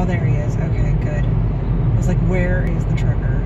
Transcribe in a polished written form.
there he is. Okay, good. I was like, where is the trucker?